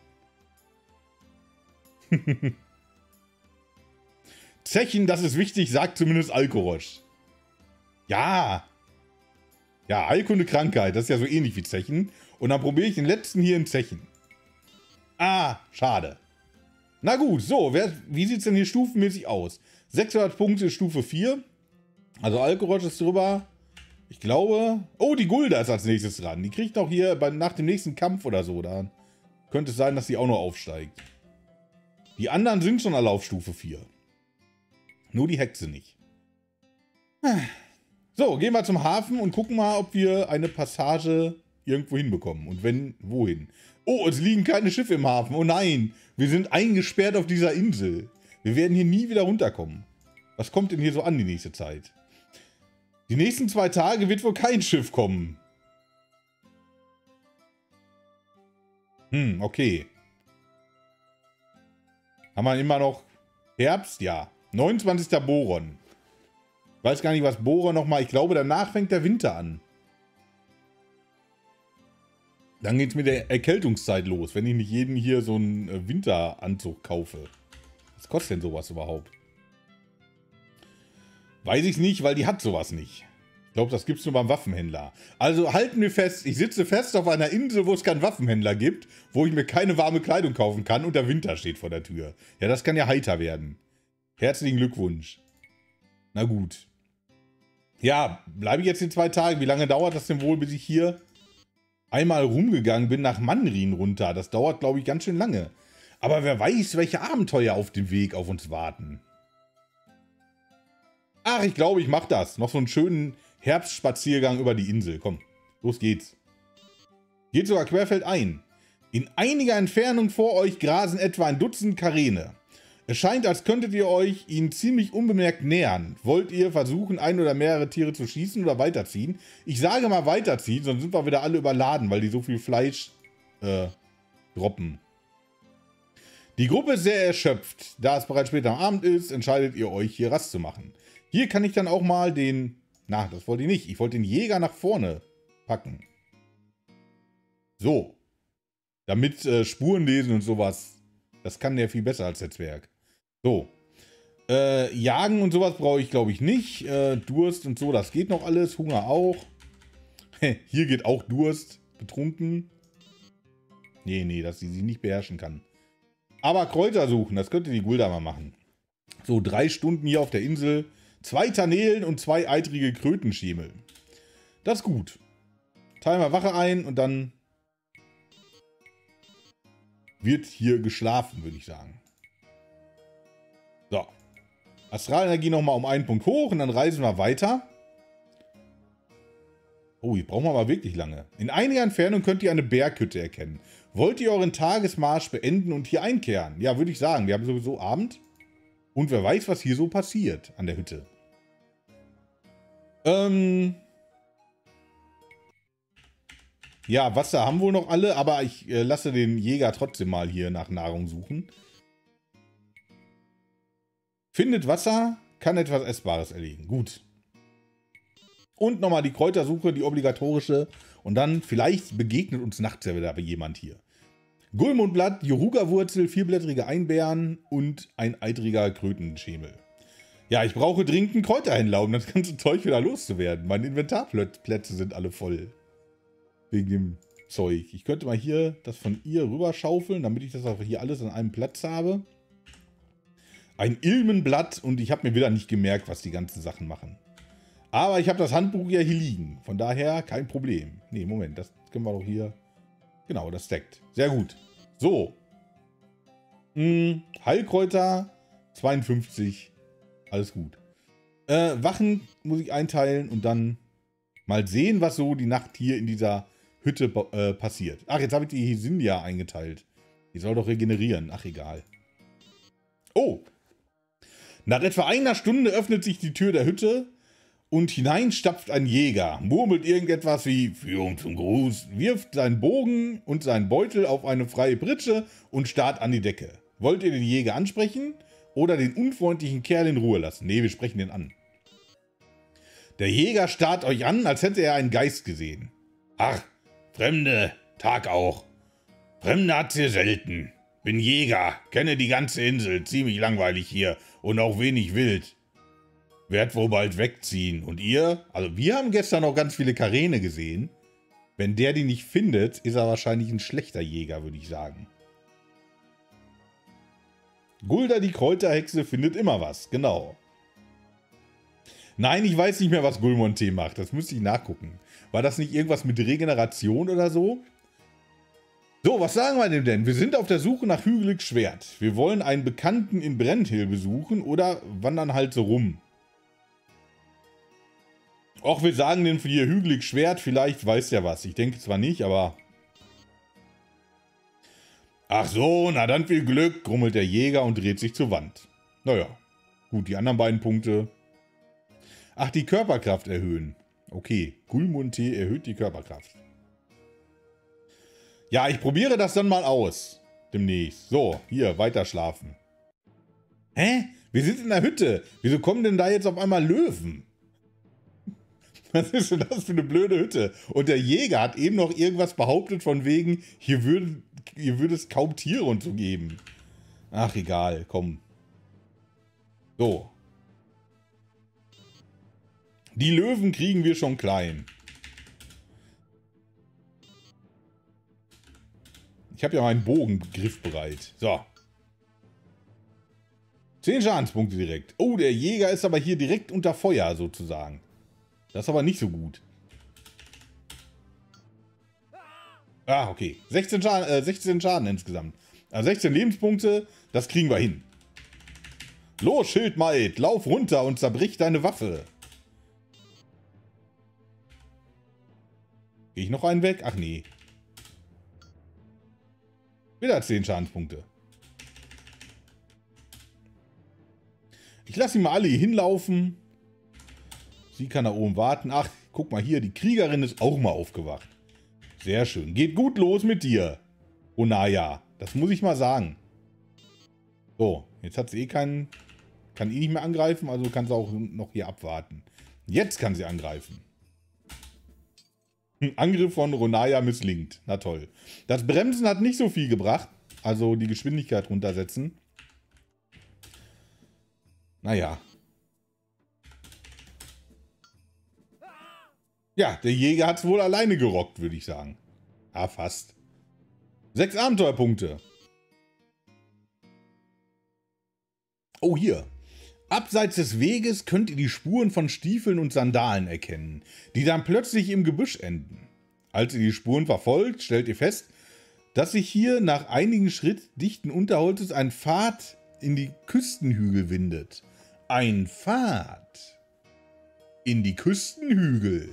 Zechen, das ist wichtig, sagt zumindest Alkorosch. Ja. Ja, Heilkunde Krankheit, das ist ja so ähnlich wie Zechen. Und dann probiere ich den letzten hier in Zechen. Ah, schade. Na gut, so, wer, wie sieht es denn hier stufenmäßig aus? sechshundert Punkte Stufe vier. Also Alkorosch ist drüber. Ich glaube... Oh, die Gulda ist als nächstes dran. Die kriegt auch hier bei, nach dem nächsten Kampf oder so. Da könnte es sein, dass sie auch noch aufsteigt. Die anderen sind schon alle auf Stufe vier. Nur die Hexe nicht. So, gehen wir zum Hafen und gucken mal, ob wir eine Passage irgendwo hinbekommen. Und wenn, wohin? Oh, es liegen keine Schiffe im Hafen. Oh nein, wir sind eingesperrt auf dieser Insel. Wir werden hier nie wieder runterkommen. Was kommt denn hier so an die nächste Zeit? Die nächsten zwei Tage wird wohl kein Schiff kommen. Hm, okay. Haben wir immer noch Herbst? Ja. neunundzwanzigster Boron. Ich weiß gar nicht, was Boron nochmal... Ich glaube, danach fängt der Winter an. Dann geht es mit der Erkältungszeit los, wenn ich nicht jedem hier so einen Winteranzug kaufe. Was kostet denn sowas überhaupt? Weiß ich nicht, weil die hat sowas nicht. Ich glaube, das gibt es nur beim Waffenhändler. Also halten wir fest, ich sitze fest auf einer Insel, wo es keinen Waffenhändler gibt, wo ich mir keine warme Kleidung kaufen kann und der Winter steht vor der Tür. Ja, das kann ja heiter werden. Herzlichen Glückwunsch. Na gut. Ja, bleibe ich jetzt in zwei Tagen. Wie lange dauert das denn wohl, bis ich hier einmal rumgegangen bin nach Manrin runter? Das dauert, glaube ich, ganz schön lange. Aber wer weiß, welche Abenteuer auf dem Weg auf uns warten. Ach, ich glaube, ich mache das. Noch so einen schönen Herbstspaziergang über die Insel. Komm, los geht's. Geht sogar querfeldein. In einiger Entfernung vor euch grasen etwa ein Dutzend Karene. Es scheint, als könntet ihr euch ihnen ziemlich unbemerkt nähern. Wollt ihr versuchen, ein oder mehrere Tiere zu schießen oder weiterziehen? Ich sage mal weiterziehen, sonst sind wir wieder alle überladen, weil die so viel Fleisch äh, droppen. Die Gruppe ist sehr erschöpft. Da es bereits später am Abend ist, entscheidet ihr euch, hier Rast zu machen. Hier kann ich dann auch mal den... Na, das wollte ich nicht. Ich wollte den Jäger nach vorne packen. So. Damit äh, Spuren lesen und sowas. Das kann der viel besser als der Zwerg. So. Äh, Jagen und sowas brauche ich, glaube ich, nicht. Äh, Durst und so, das geht noch alles. Hunger auch. Hier geht auch Durst. Betrunken. Nee, nee, dass sie sie nicht beherrschen kann. Aber Kräuter suchen, das könnte die Gulda mal machen. So, drei Stunden hier auf der Insel. Zwei Tanelen und zwei eitrige Krötenschemel. Das ist gut. Teilen wir Wache ein und dann wird hier geschlafen, würde ich sagen. So. Astralenergie nochmal um einen Punkt hoch und dann reisen wir weiter. Oh, hier brauchen wir aber wirklich lange. In einiger Entfernung könnt ihr eine Berghütte erkennen. Wollt ihr euren Tagesmarsch beenden und hier einkehren? Ja, würde ich sagen. Wir haben sowieso Abend. Und wer weiß, was hier so passiert an der Hütte. Ähm... Ja, Wasser haben wohl noch alle, aber ich äh, lasse den Jäger trotzdem mal hier nach Nahrung suchen. Findet Wasser, kann etwas Essbares erlegen. Gut. Und nochmal die Kräutersuche, die obligatorische. Und dann vielleicht begegnet uns nachts ja wieder jemand hier. Gulmundblatt, Joruga-Wurzel, vierblättrige Einbeeren und ein eitriger Krötenschemel. Ja, ich brauche dringend einen Kräuterhändler, um das ganze Zeug wieder loszuwerden. Meine Inventarplätze sind alle voll. Wegen dem Zeug. Ich könnte mal hier das von ihr rüberschaufeln, damit ich das auch hier alles an einem Platz habe. Ein Ilmenblatt und ich habe mir wieder nicht gemerkt, was die ganzen Sachen machen. Aber ich habe das Handbuch ja hier liegen. Von daher kein Problem. Ne, Moment, das können wir doch hier... Genau, das stackt. Sehr gut. So. Hm, Heilkräuter zweiundfünfzig. Alles gut. Äh, Wachen muss ich einteilen und dann mal sehen, was so die Nacht hier in dieser Hütte äh, passiert. Ach, jetzt habe ich die Hesindia eingeteilt. Die soll doch regenerieren. Ach, egal. Oh. Nach etwa einer Stunde öffnet sich die Tür der Hütte und hinein stapft ein Jäger, murmelt irgendetwas wie Führung zum Gruß, wirft seinen Bogen und seinen Beutel auf eine freie Pritsche und starrt an die Decke. Wollt ihr den Jäger ansprechen oder den unfreundlichen Kerl in Ruhe lassen? Nee, wir sprechen den an. Der Jäger starrt euch an, als hätte er einen Geist gesehen. Ach, Fremde, Tag auch. Fremde hat's hier selten. Bin Jäger, kenne die ganze Insel, ziemlich langweilig hier und auch wenig wild. Werd wohl bald wegziehen. Und ihr? Also wir haben gestern noch ganz viele Karäne gesehen. Wenn der die nicht findet, ist er wahrscheinlich ein schlechter Jäger, würde ich sagen. Gulda die Kräuterhexe findet immer was, genau. Nein, ich weiß nicht mehr, was Gulmonte macht. Das müsste ich nachgucken. War das nicht irgendwas mit Regeneration oder so? So, was sagen wir dem denn? Wir sind auf der Suche nach Hügelig Schwert. Wir wollen einen Bekannten in Brennhill besuchen oder wandern halt so rum. Och, wir sagen dem für hier Hügelig Schwert, vielleicht weiß der was. Ich denke zwar nicht, aber... Ach so, na dann viel Glück, grummelt der Jäger und dreht sich zur Wand. Naja, gut, die anderen beiden Punkte... Ach, die Körperkraft erhöhen. Okay, Gulmonte erhöht die Körperkraft. Ja, ich probiere das dann mal aus. Demnächst. So, hier, weiter schlafen. Hä? Wir sind in der Hütte. Wieso kommen denn da jetzt auf einmal Löwen? Was ist denn das für eine blöde Hütte? Und der Jäger hat eben noch irgendwas behauptet von wegen, hier würde, hier würde es kaum Tiere und so geben. Ach, egal, komm. So. Die Löwen kriegen wir schon klein. Ich habe ja meinen Bogen griffbereit. So. zehn Schadenspunkte direkt. Oh, der Jäger ist aber hier direkt unter Feuer sozusagen. Das ist aber nicht so gut. Ah, okay. sechzehn Schaden, äh, sechzehn Schaden insgesamt. Also sechzehn Lebenspunkte, das kriegen wir hin. Los, Schildmaid, lauf runter und zerbrich deine Waffe. Gehe ich noch einen weg? Ach nee. Wieder zehn Schadenspunkte. Ich lasse ihn mal alle hier hinlaufen. Sie kann da oben warten. Ach, guck mal hier, die Kriegerin ist auch mal aufgewacht. Sehr schön. Geht gut los mit dir. Oh naja, das muss ich mal sagen. So, jetzt hat sie eh keinen... Kann eh nicht mehr angreifen, also kann sie auch noch hier abwarten. Jetzt kann sie angreifen. Angriff von Ronaya misslingt. Na toll. Das Bremsen hat nicht so viel gebracht. Also die Geschwindigkeit runtersetzen. Naja. Ja, der Jäger hat es wohl alleine gerockt, würde ich sagen. Ja, fast. Sechs Abenteuerpunkte. Oh, hier. Abseits des Weges könnt ihr die Spuren von Stiefeln und Sandalen erkennen, die dann plötzlich im Gebüsch enden. Als ihr die Spuren verfolgt, stellt ihr fest, dass sich hier nach einigen Schritt dichten Unterholzes ein Pfad in die Küstenhügel windet. Ein Pfad in die Küstenhügel.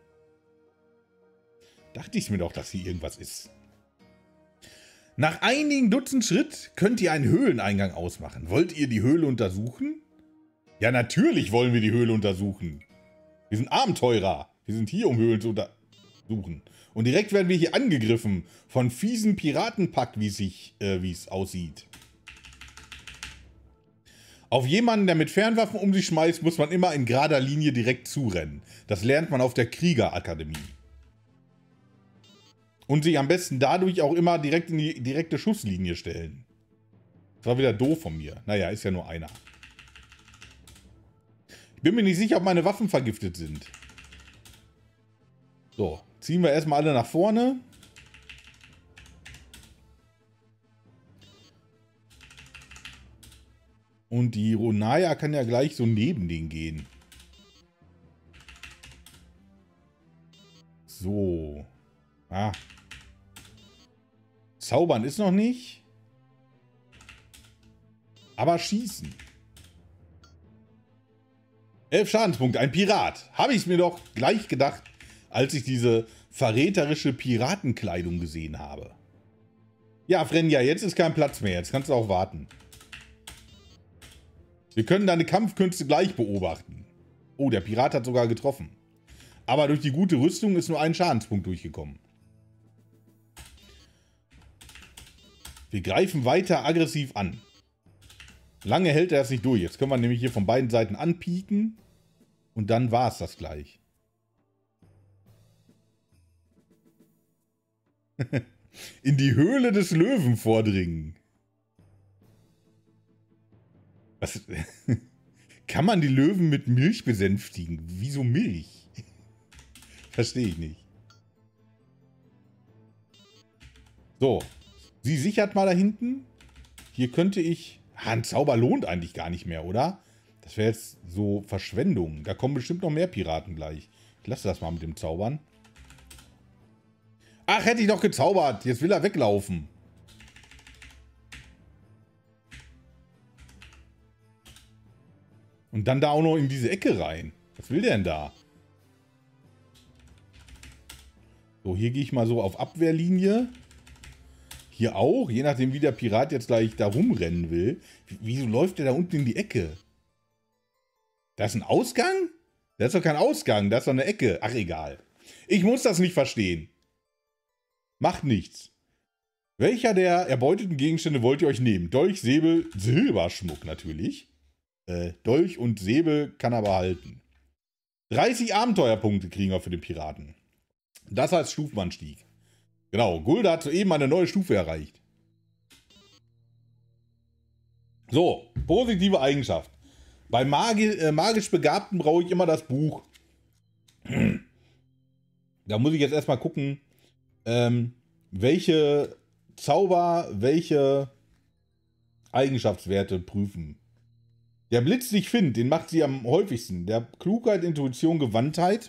Dachte ich mir doch, dass hier irgendwas ist. Nach einigen Dutzend Schritt könnt ihr einen Höhleneingang ausmachen. Wollt ihr die Höhle untersuchen? Ja, natürlich wollen wir die Höhle untersuchen. Wir sind Abenteurer. Wir sind hier, um Höhlen zu untersuchen. Und direkt werden wir hier angegriffen von fiesen Piratenpack, wie es sich, äh, wie es aussieht. Auf jemanden, der mit Fernwaffen um sich schmeißt, muss man immer in gerader Linie direkt zurennen. Das lernt man auf der Kriegerakademie. Und sich am besten dadurch auch immer direkt in die direkte Schusslinie stellen. Das war wieder doof von mir. Naja, ist ja nur einer. Bin mir nicht sicher, ob meine Waffen vergiftet sind. So, ziehen wir erstmal alle nach vorne. Und die Ronaya kann ja gleich so neben den gehen. So. Ah. Zaubern ist noch nicht. Aber schießen. Elf Schadenspunkte, ein Pirat. Habe ich es mir doch gleich gedacht, als ich diese verräterische Piratenkleidung gesehen habe. Ja, Frenja, jetzt ist kein Platz mehr. Jetzt kannst du auch warten. Wir können deine Kampfkünste gleich beobachten. Oh, der Pirat hat sogar getroffen. Aber durch die gute Rüstung ist nur ein Schadenspunkt durchgekommen. Wir greifen weiter aggressiv an. Lange hält er es nicht durch. Jetzt können wir nämlich hier von beiden Seiten anpieken. Und dann war es das gleich. In die Höhle des Löwen vordringen. Was? Kann man die Löwen mit Milch besänftigen? Wieso Milch? Verstehe ich nicht. So. Sie sichert mal da hinten. Hier könnte ich... Ah, ein Zauber lohnt eigentlich gar nicht mehr, oder? Das wäre jetzt so Verschwendung. Da kommen bestimmt noch mehr Piraten gleich. Ich lasse das mal mit dem Zaubern. Ach, hätte ich doch gezaubert. Jetzt will er weglaufen. Und dann da auch noch in diese Ecke rein. Was will der denn da? So, hier gehe ich mal so auf Abwehrlinie. Hier auch, je nachdem wie der Pirat jetzt gleich da rumrennen will. Wieso läuft der da unten in die Ecke? Da ist ein Ausgang? Da ist doch kein Ausgang, da ist doch eine Ecke. Ach, egal. Ich muss das nicht verstehen. Macht nichts. Welcher der erbeuteten Gegenstände wollt ihr euch nehmen? Dolch, Säbel, Silberschmuck natürlich. Äh, Dolch und Säbel kann er behalten. dreißig Abenteuerpunkte kriegen wir für den Piraten. Das heißt Stufenanstieg. Genau, Gulda hat soeben eine neue Stufe erreicht. So, positive Eigenschaft. Bei Magi äh, magisch Begabten brauche ich immer das Buch. Da muss ich jetzt erstmal gucken, ähm, welche Zauber, welche Eigenschaftswerte prüfen. Der Blitz dich findet, den macht sie am häufigsten. Der Klugheit, Intuition, Gewandtheit.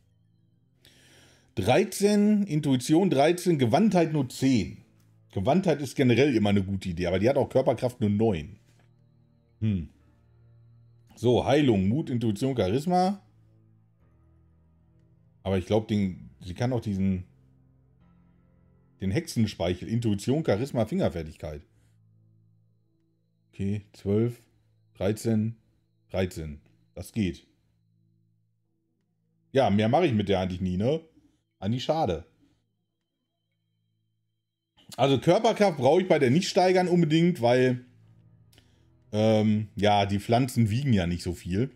dreizehn, Intuition dreizehn, Gewandtheit nur zehn. Gewandtheit ist generell immer eine gute Idee, aber die hat auch Körperkraft nur neun. Hm. So, Heilung, Mut, Intuition, Charisma. Aber ich glaube, sie kann auch diesen den Hexenspeichel. Intuition, Charisma, Fingerfertigkeit. Okay, zwölf, dreizehn, dreizehn. Das geht. Ja, mehr mache ich mit der eigentlich nie, ne? Eigentlich schade. Also Körperkraft brauche ich bei der nicht steigern unbedingt, weil ähm, ja, die Pflanzen wiegen ja nicht so viel.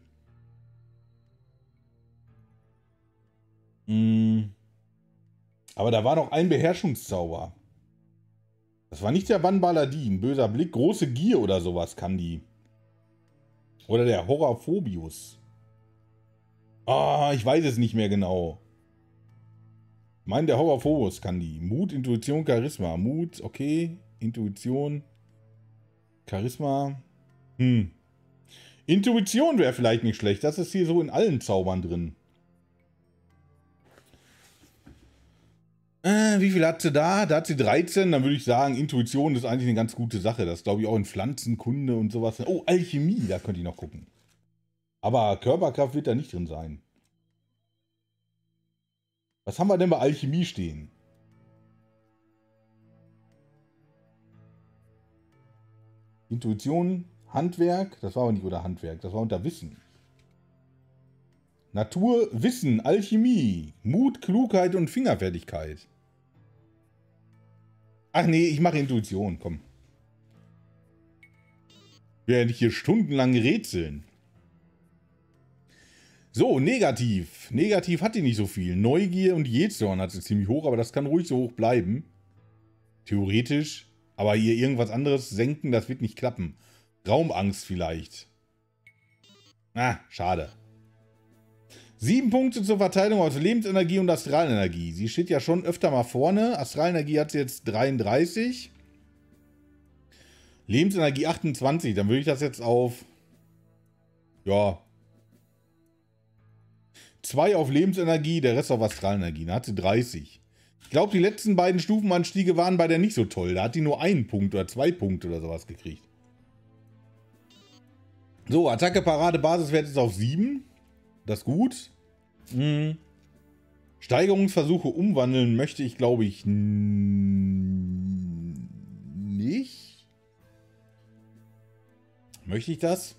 Mm. Aber da war noch ein Beherrschungszauber. Das war nicht der Banbaladin. Böser Blick, große Gier oder sowas kann die. Oder der Horrorphobius. Ah, ich weiß es nicht mehr genau. Ich meine, der Horrorphobos kann die. Mut, Intuition, Charisma. Mut, okay. Intuition. Charisma. Hm. Intuition wäre vielleicht nicht schlecht. Das ist hier so in allen Zaubern drin. Äh, wie viel hat sie da? Da hat sie dreizehn. Dann würde ich sagen, Intuition ist eigentlich eine ganz gute Sache. Das glaube ich auch in Pflanzenkunde und sowas. Oh, Alchemie, da könnte ich noch gucken. Aber Körperkraft wird da nicht drin sein. Was haben wir denn bei Alchemie stehen? Intuition, Handwerk, das war aber nicht unter Handwerk, das war unter Wissen. Natur, Wissen, Alchemie, Mut, Klugheit und Fingerfertigkeit. Ach nee, ich mache Intuition, komm. Werde ich hier stundenlang rätseln. So, negativ. Negativ hat die nicht so viel. Neugier und Jähzorn hat sie ziemlich hoch, aber das kann ruhig so hoch bleiben. Theoretisch. Aber hier irgendwas anderes senken, das wird nicht klappen. Raumangst vielleicht. Ah, schade. Sieben Punkte zur Verteilung aus Lebensenergie und Astralenergie. Sie steht ja schon öfter mal vorne. Astralenergie hat sie jetzt dreiunddreißig. Lebensenergie achtundzwanzig. Dann würde ich das jetzt auf... Ja... zwei auf Lebensenergie, der Rest auf Astralenergie. Da hat sie dreißig. Ich glaube, die letzten beiden Stufenanstiege waren bei der nicht so toll. Da hat die nur einen Punkt oder zwei Punkte oder sowas gekriegt. So, Attacke, Parade, Basiswert ist auf sieben. Das ist gut. Hm. Steigerungsversuche umwandeln möchte ich, glaube ich, nicht. Möchte ich das?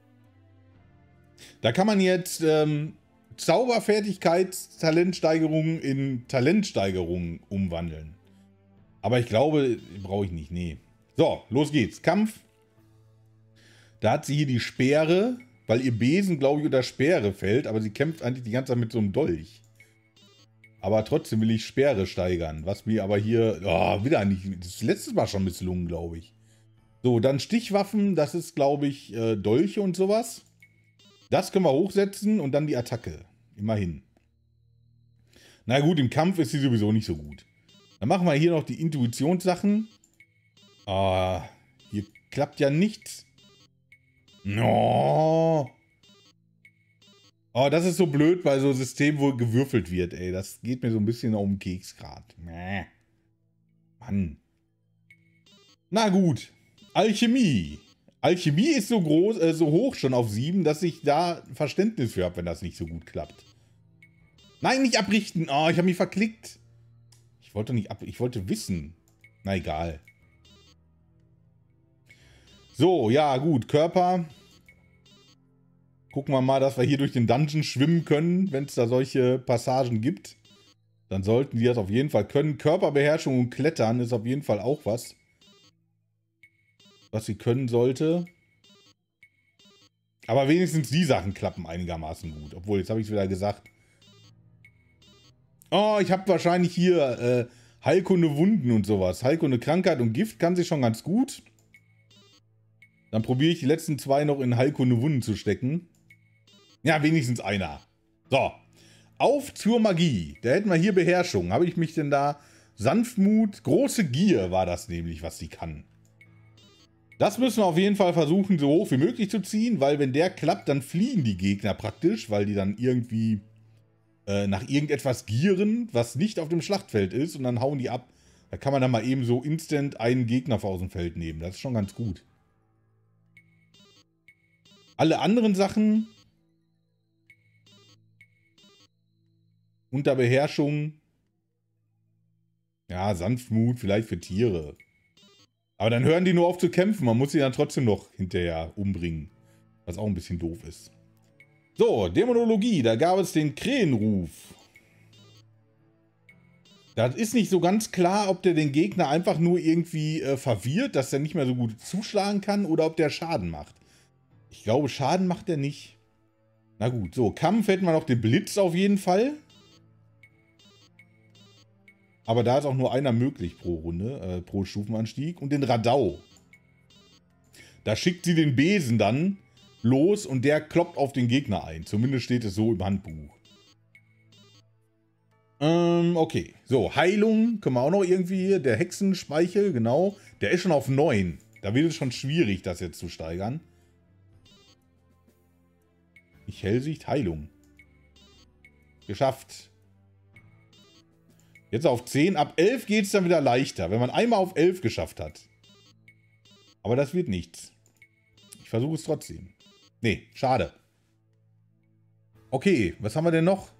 Da kann man jetzt ähm, Zauberfertigkeitstalentsteigerungen in Talentsteigerungen umwandeln. Aber ich glaube, brauche ich nicht. Nee. So, los geht's. Kampf. Da hat sie hier die Speere, weil ihr Besen, glaube ich, unter Speere fällt. Aber sie kämpft eigentlich die ganze Zeit mit so einem Dolch. Aber trotzdem will ich Speere steigern. Was mir aber hier... Oh, wieder nicht... Das ist letztes Mal schon misslungen, glaube ich. So, dann Stichwaffen. Das ist, glaube ich, äh, Dolche und sowas. Das können wir hochsetzen und dann die Attacke. Immerhin. Na gut, im Kampf ist sie sowieso nicht so gut. Dann machen wir hier noch die Intuitionssachen. Ah, hier klappt ja nichts. No. Oh, das ist so blöd bei so einem System, wo gewürfelt wird, ey. Das geht mir so ein bisschen um den Keks gerade. Mann. Na gut. Alchemie. Alchemie ist so groß, äh, so hoch schon auf sieben, dass ich da Verständnis für habe, wenn das nicht so gut klappt. Nein, nicht abrichten. Oh, ich habe mich verklickt. Ich wollte nicht ab... Ich wollte wissen. Na egal. So, ja gut. Körper. Gucken wir mal, dass wir hier durch den Dungeon schwimmen können, wenn es da solche Passagen gibt. Dann sollten die das auf jeden Fall können. Körperbeherrschung und Klettern ist auf jeden Fall auch was, was sie können sollte. Aber wenigstens die Sachen klappen einigermaßen gut. Obwohl, jetzt habe ich es wieder gesagt. Oh, ich habe wahrscheinlich hier äh, Heilkunde Wunden und sowas. Heilkunde Krankheit und Gift kann sie schon ganz gut. Dann probiere ich die letzten zwei noch in Heilkunde Wunden zu stecken. Ja, wenigstens einer. So. Auf zur Magie. Da hätten wir hier Beherrschung. Habe ich mich denn da... Sanftmut, große Gier war das nämlich, was sie kann. Das müssen wir auf jeden Fall versuchen, so hoch wie möglich zu ziehen, weil wenn der klappt, dann fliehen die Gegner praktisch, weil die dann irgendwie äh, nach irgendetwas gieren, was nicht auf dem Schlachtfeld ist, und dann hauen die ab. Da kann man dann mal eben so instant einen Gegner aus dem Feld nehmen. Das ist schon ganz gut. Alle anderen Sachen unter Beherrschung, ja, Sanftmut, vielleicht für Tiere. Aber dann hören die nur auf zu kämpfen. Man muss sie dann trotzdem noch hinterher umbringen. Was auch ein bisschen doof ist. So, Dämonologie. Da gab es den Krähenruf. Das ist nicht so ganz klar, ob der den Gegner einfach nur irgendwie äh, verwirrt, dass er nicht mehr so gut zuschlagen kann, oder ob der Schaden macht. Ich glaube, Schaden macht er nicht. Na gut, so. Kampf hätten wir noch den Blitz auf jeden Fall. Aber da ist auch nur einer möglich pro Runde, äh, pro Stufenanstieg. Und den Radau. Da schickt sie den Besen dann los und der kloppt auf den Gegner ein. Zumindest steht es so im Handbuch. Ähm, okay. So, Heilung können wir auch noch irgendwie hier. Der Hexenspeichel, genau. Der ist schon auf neun. Da wird es schon schwierig, das jetzt zu steigern. Ich Hellsicht, Heilung. Geschafft. Jetzt auf zehn. Ab elf geht es dann wieder leichter, wenn man einmal auf elf geschafft hat. Aber das wird nichts. Ich versuche es trotzdem. Nee, schade. Okay, was haben wir denn noch?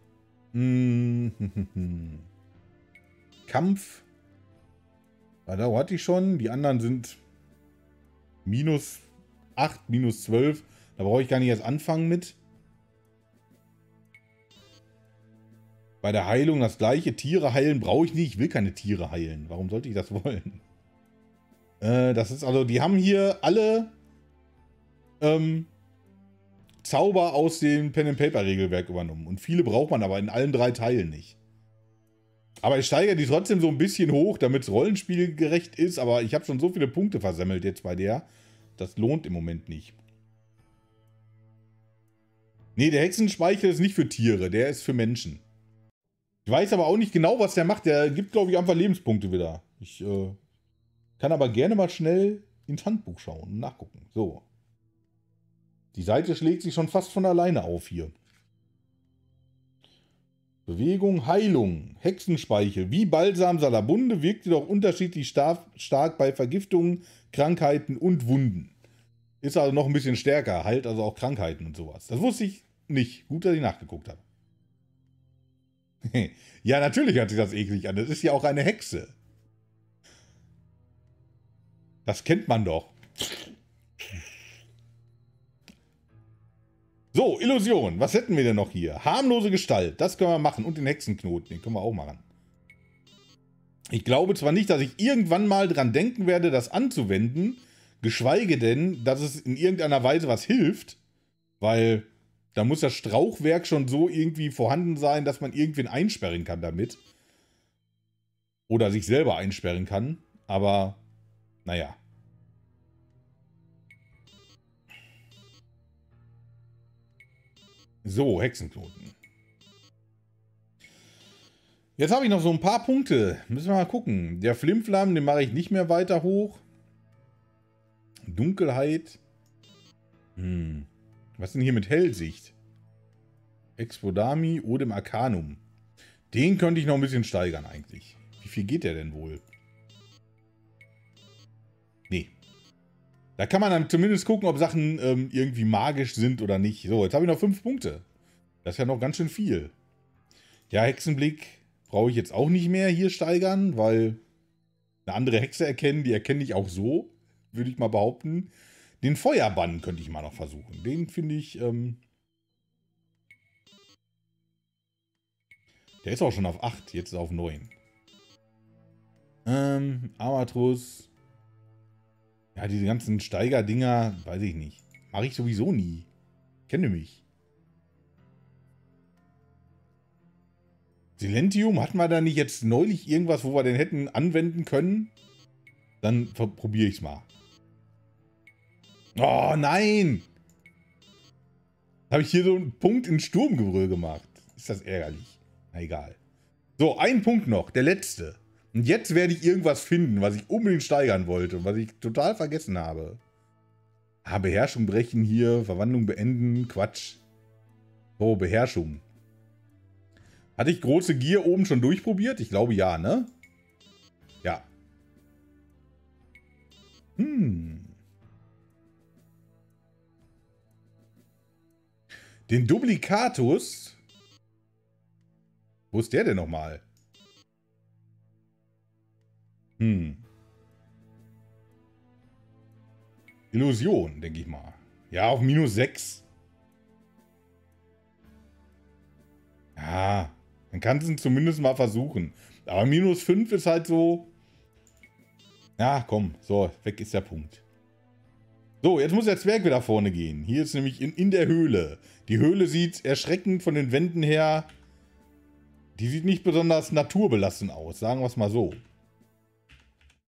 Hm. Kampf. Da hatte ich schon. Die anderen sind minus acht, minus zwölf. Da brauche ich gar nicht erst anfangen mit. Bei der Heilung das gleiche. Tiere heilen brauche ich nicht. Ich will keine Tiere heilen. Warum sollte ich das wollen? Äh, das ist also, die haben hier alle ähm, Zauber aus dem Pen-and-Paper-Regelwerk übernommen. Und viele braucht man aber in allen drei Teilen nicht. Aber ich steigere die trotzdem so ein bisschen hoch, damit es rollenspielgerecht ist. Aber ich habe schon so viele Punkte versemmelt jetzt bei der. Das lohnt im Moment nicht. Nee, der Hexenspeichel ist nicht für Tiere, der ist für Menschen. Ich weiß aber auch nicht genau, was der macht. Der gibt, glaube ich, einfach Lebenspunkte wieder. Ich äh, kann aber gerne mal schnell ins Handbuch schauen und nachgucken. So. Die Seite schlägt sich schon fast von alleine auf hier. Bewegung, Heilung, Hexenspeichel. Wie Balsam Salabunde wirkt jedoch unterschiedlich stark, stark bei Vergiftungen, Krankheiten und Wunden. Ist also noch ein bisschen stärker, heilt also auch Krankheiten und sowas. Das wusste ich nicht. Gut, dass ich nachgeguckt habe. Ja, natürlich hört sich das eklig an. Das ist ja auch eine Hexe. Das kennt man doch. So, Illusion. Was hätten wir denn noch hier? Harmlose Gestalt. Das können wir machen. Und den Hexenknoten. Den können wir auch machen. Ich glaube zwar nicht, dass ich irgendwann mal dran denken werde, das anzuwenden, geschweige denn, dass es in irgendeiner Weise was hilft, weil da muss das Strauchwerk schon so irgendwie vorhanden sein, dass man irgendwen einsperren kann damit. Oder sich selber einsperren kann. Aber, naja. So, Hexenknoten. Jetzt habe ich noch so ein paar Punkte. Müssen wir mal gucken. Der Flimflam, den mache ich nicht mehr weiter hoch. Dunkelheit. Hm. Was denn hier mit Hellsicht? Expodami, Odem Arcanum. Den könnte ich noch ein bisschen steigern eigentlich. Wie viel geht der denn wohl? Nee. Da kann man dann zumindest gucken, ob Sachen ähm, irgendwie magisch sind oder nicht. So, jetzt habe ich noch fünf Punkte. Das ist ja noch ganz schön viel. Ja, Hexenblick brauche ich jetzt auch nicht mehr hier steigern, weil eine andere Hexe erkennen, die erkenne ich auch so, würde ich mal behaupten. Den Feuerbann könnte ich mal noch versuchen. Den finde ich... Ähm der ist auch schon auf acht, jetzt ist er auf neun. Ähm, Armatrus... Ja, diese ganzen Steiger-Dinger, weiß ich nicht. Mache ich sowieso nie. Kenne mich. Silentium, hatten wir da nicht jetzt neulich irgendwas, wo wir den hätten anwenden können? Dann probiere ich es mal. Oh, nein! Habe ich hier so einen Punkt in Sturmgebrüll gemacht. Ist das ärgerlich. Na egal. So, ein Punkt noch, der letzte. Und jetzt werde ich irgendwas finden, was ich unbedingt steigern wollte und was ich total vergessen habe. Ah, Beherrschung brechen hier, Verwandlung beenden, Quatsch. Oh, Beherrschung. Hatte ich große Gier oben schon durchprobiert? Ich glaube ja, ne? Ja. Hm. Den Duplikatus. Wo ist der denn nochmal? Hm. Illusion, denke ich mal. Ja, auf minus sechs. Ja, man kann es zumindest mal versuchen. Aber minus fünf ist halt so... Ja, komm, so, weg ist der Punkt. So, jetzt muss der Zwerg wieder vorne gehen. Hier ist nämlich in, in der Höhle. Die Höhle sieht erschreckend von den Wänden her... Die sieht nicht besonders naturbelassen aus, sagen wir es mal so.